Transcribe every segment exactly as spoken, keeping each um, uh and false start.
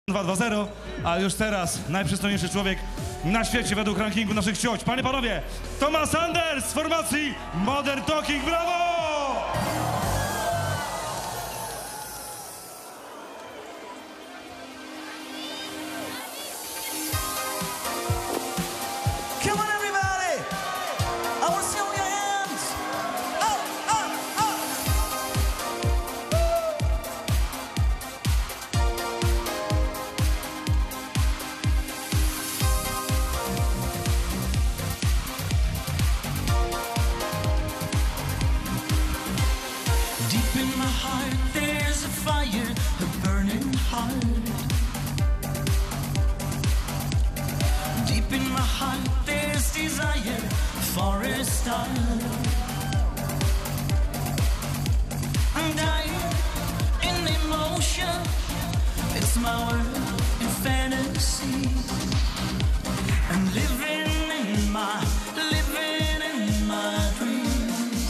dwa dwa zero, a już teraz najprzystojniejszy człowiek na świecie według rankingu naszych cioć. Panie, panowie, Thomas Anders z formacji Modern Talking, brawo! Deep in my heart there's a fire, a burning heart. Deep in my heart there's desire for a star. I'm dying in emotion, it's my world in fantasy. I'm living in my, living in my dreams.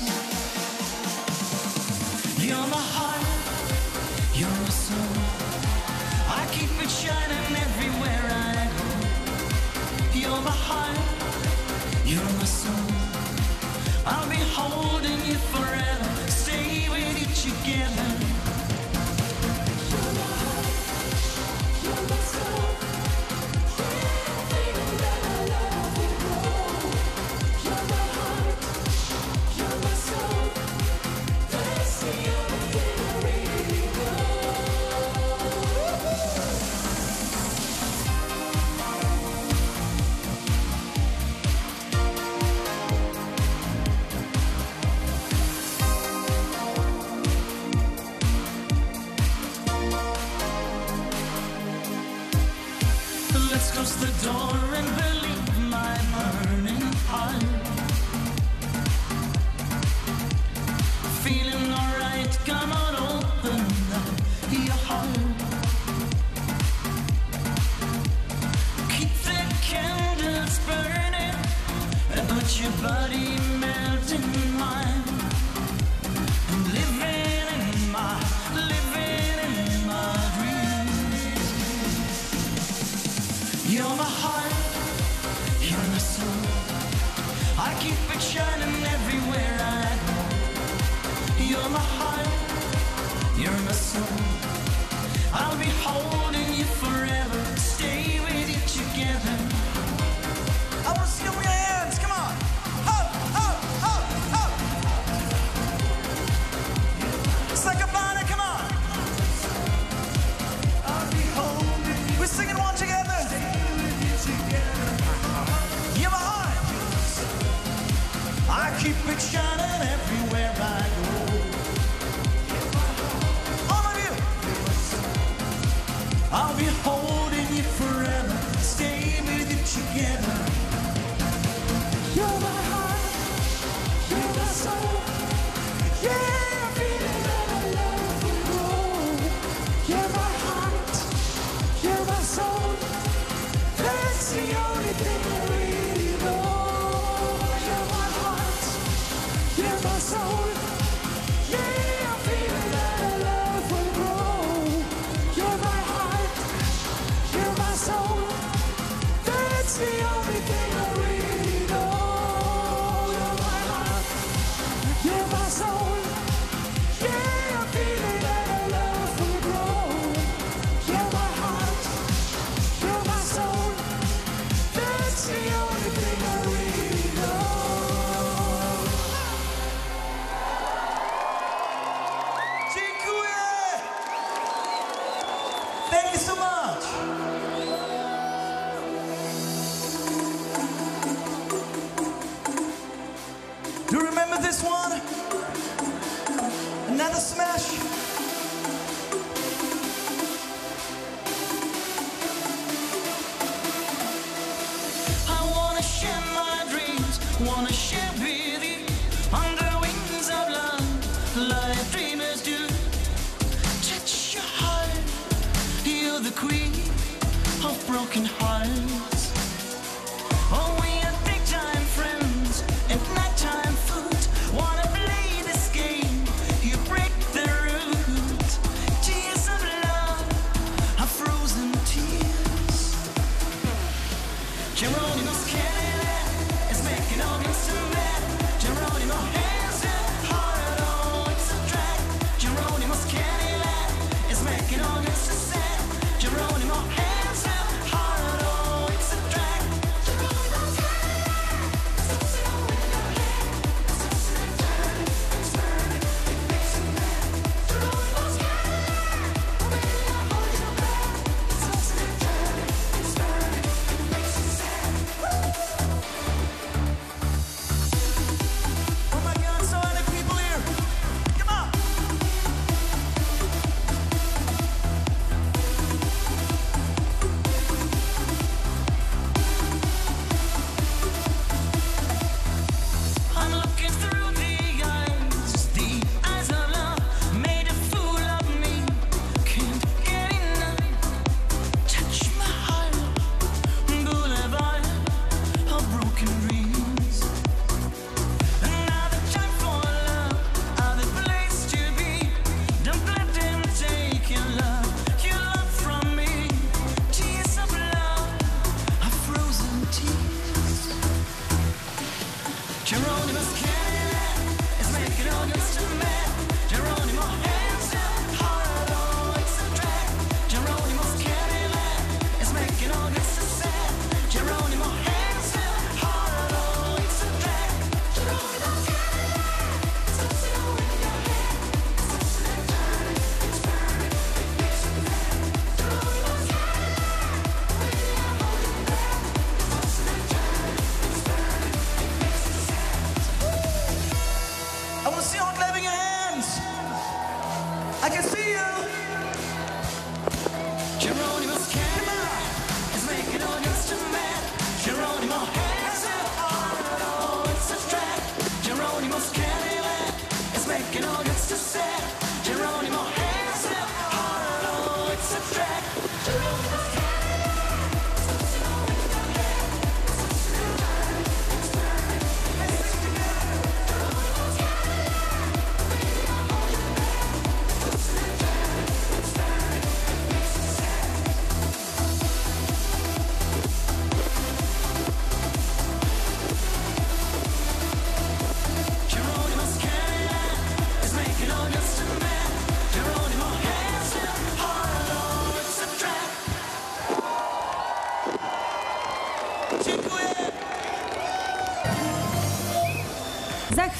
You're my heart, you're my soul. I keep it shining everywhere I go. You're my heart, you're my soul. I'll be holding you forever, stay with you together. You're my heart, you're my soul. Everything that I love will grow. You're my heart, you're my soul. That's the only thing I really know. Let's close the door and believe my burning heart. Feeling alright, come on, open up your heart. Keep the candles burning and let your body melt in mine. And living in my, living in my dreams. You're my heart, you're my soul. I keep it shining everywhere I go. You're my heart, you're my soul. I'll be holding you forever, stay with you together. I wanna see you with your hands, come on. Up, up, up, up. It's like a bonnet, come on. I'll be holding you. We're singing one together. Stay with you together. You're my heart. I keep it shining everywhere I go. All of you. I'll be holding you forever, stay with you together. You're my heart, you're my soul. Yeah, feeling that I love will grow. You're my heart, you're my soul. That's the only thing I really know. You're my heart, you're my soul. Yeah, I'm feeling that our love will grow. You're my heart, you're my soul. That's the only thing I really know. You're my heart, you're my soul. Yeah, I'm feeling that our love will grow. You're my heart, you're my soul. That's the only thing I really know. Dziękuję! Thank you so much! Do you remember this one? Another smash? I wanna share my dreams, wanna share with you under wings of love, like dreamers do. Touch your heart, you're the queen of broken hearts. Oh, we are big time friends and nighttime food. Wanna play this game, you break the rules. Tears of love are frozen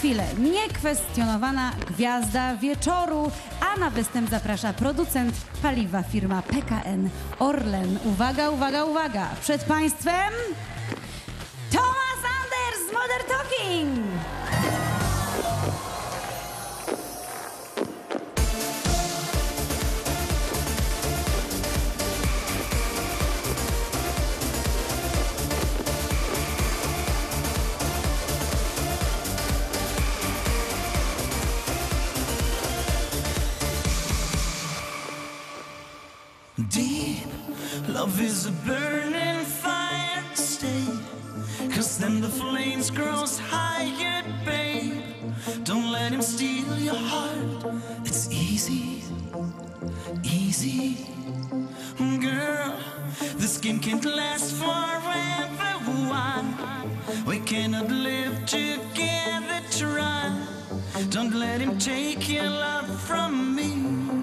chwilę niekwestionowana gwiazda wieczoru, a na występ zaprasza producent paliwa firma P K N Orlen. Uwaga, uwaga, uwaga! Przed Państwem Thomas Anders z Modern Talking! Deep love is a burning fire to stay, 'cause then the flames grows higher, babe. Don't let him steal your heart. It's easy, easy. Girl, this game can't last forever. Why? We cannot live together, try. Don't let him take your love from me.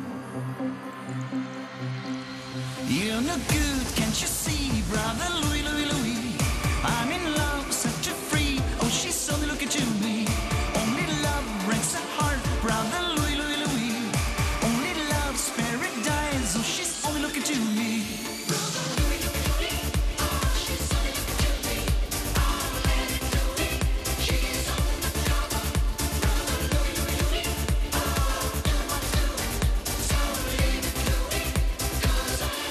You're no good, can't you see, brother Louis, Louis, Louis? I'm in love, set you free. Oh, she's only looking to me. Only love breaks a heart, brother Louis, Louis, Louis. Only love's paradise. Oh, she's only looking to me. Brother Louis, Louis, Louis. Oh, she's only looking to me. I'll let it do it. She's on the cover. Brother Louis, Louis, Louis. Oh, do what to it. So leave it to it. 'Cause I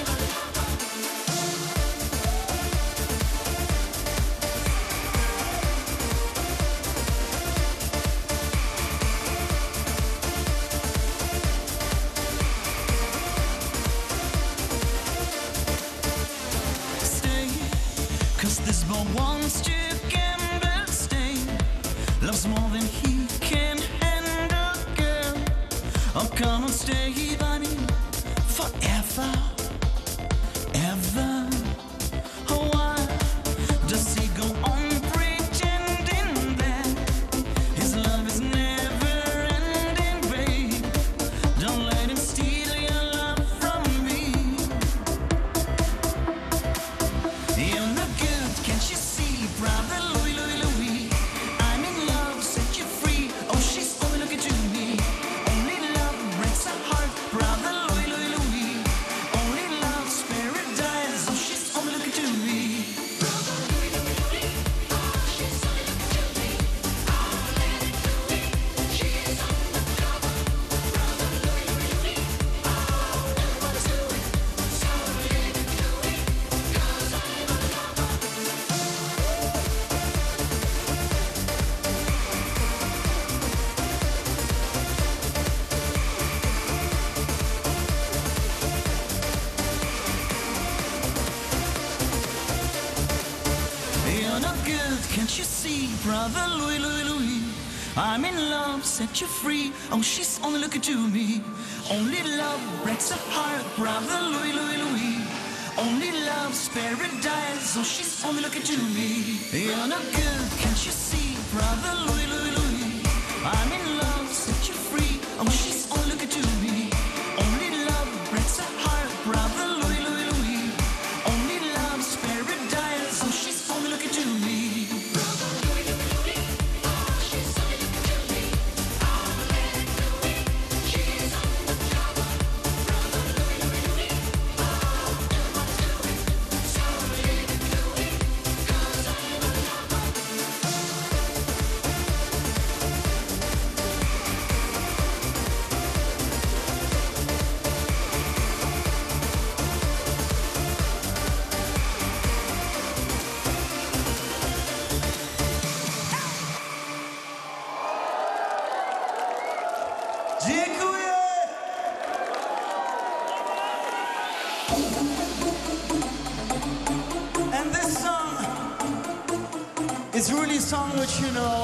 this boy wants to gamble, stay. Loves more than he can handle, girl. Oh, come on, stay, buddy, forever, ever. Oh, why does he go on pretending that his love is never ending, babe? Don't let him steal your love from me. You're no good, can't you see, brother Louis, Louis, Louis? I'm in love, set you free. Oh, she's only looking to me. Only love breaks a heart, brother Louis, Louis, Louis. Only love's paradise. Oh, she's only looking to me. Brother Louis, Louis, Louis. Oh, she's only looking to me. I'll let it do it. She's on the cover. Brother Louis, Louis, Louis. Oh, do what to it. So leave it to it. 'Cause I'm a lover. You're no good, can't you see, brother Louis, Louis, Louis? I'm in love, set you free. Oh, she's only looking to me. Only love breaks a heart, brother Louis, Louis, Louis. Only love's paradise. Oh, she's only looking to me. You're no good, can't you see, brother Louis, Louis, Louis? I'm in love, set you free. Oh, she's only looking to me. Only love breaks a heart, brother Louis, Louis, Louis. Only love's paradise. Oh, she's only looking to me. Brother Louis, Louis, Louis. Oh, she's only looking to me. I'll let it do it. She's on the cover. Brother Louis, Louis, Louis. Oh, do what to it. So leave it to it. 'Cause I'm a lover. Dziękuję! And this song is really a song which you know.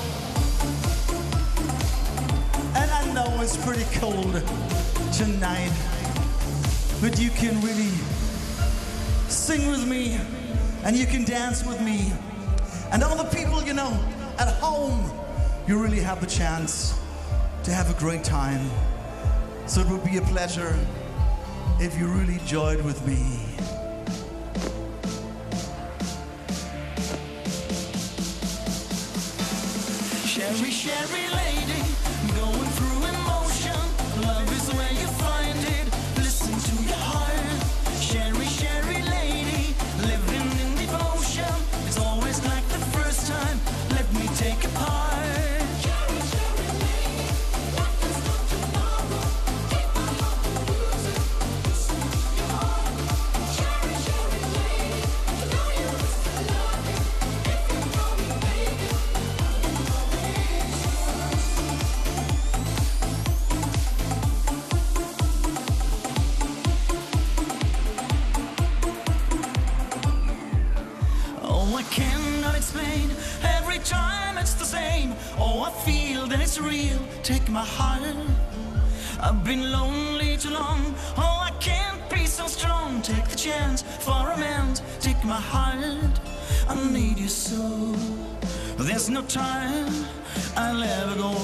And I know it's pretty cold tonight, but you can really sing with me and you can dance with me. And all the people, you know, at home, you really have the chance to have a great time. So it would be a pleasure if you really joined with me. Share Sherry, Sherry lady, going through emotion. Love is where you find it. Listen to your heart. Sherry, Sherry lady, living in devotion. It's always like the first time. Let me take a part. Oh, I cannot explain. Every time it's the same. Oh, I feel that it's real. Take my heart. I've been lonely too long. Oh, I can't be so strong. Take the chance for a man. Take my heart. I need you so. There's no time. I'll ever go.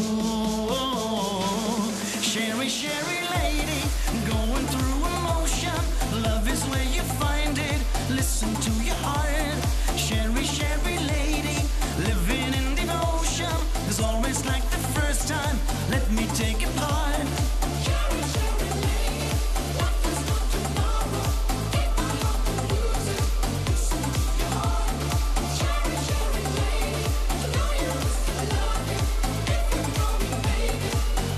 Sherry, Sherry lady, going through emotion. Love is where you find it. Listen to your heart. Sherry, Sherry lady, living in devotion. It's always like the first time. Let me take a part. Sherry, Sherry lady, what is not tomorrow? Keep my heart from losing. Listen to your heart. Sherry, Sherry lady, you know you still love me. If you know me, baby,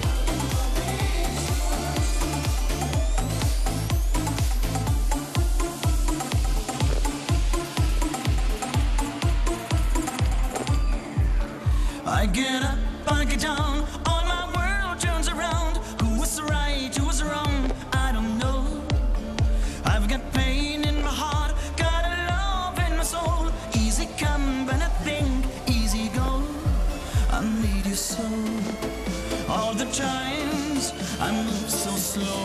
I get up, I get down, all my world turns around. Who was right, who was wrong, I don't know. I've got pain in my heart, got a love in my soul. Easy come, but I think easy go. I need you so. All the times I move so slow.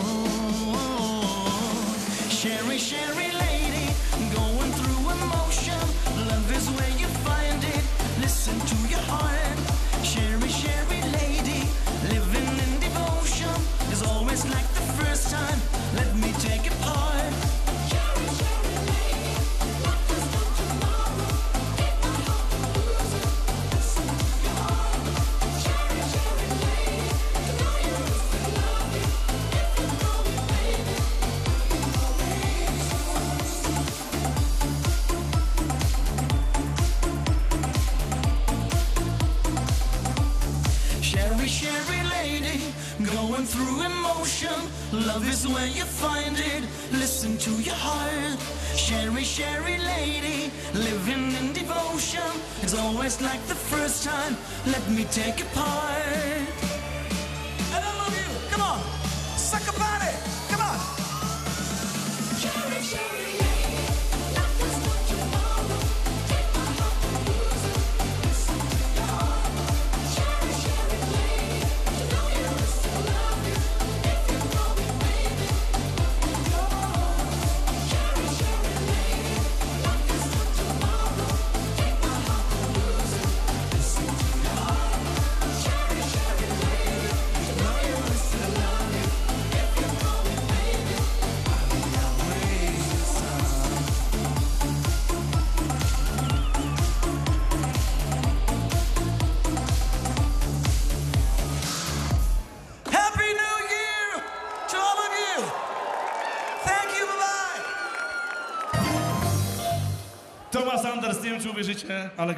Sherry, Sherry lady, going through emotion. Love is where you find it. Listen to your heart. Sherry, Sherry lady, living in devotion. Is always like the first time. Let me take a part. Sherry, Sherry lady, what is not tomorrow? Keep my heart from losing. Listen to your heart. Sherry, Sherry lady, you know you still love me. If you know me, baby, Sherry, Sherry lady, going through emotion. Love is where you find it. Listen to your heart. Sherry, Sherry lady, living in devotion. It's always like the first time. Let me take a part. And I love you. Come on, suck about it. Come on. Sherry, Sherry lady, love is not tomorrow. Take my heart from losing. Listen to your heart. Sherry, Sherry lady, you know you still love me. If you know me, baby, Sherry, Sherry lady, love is not tomorrow. Take my heart from losing. Listen to your heart. Sherry, Sherry lady, you know you still love me. If you know me, baby, I'll be always your son. Happy New Year to all of you. Thank you, bye-bye. Thomas Anders, nie wiem czy uwierzycie, ale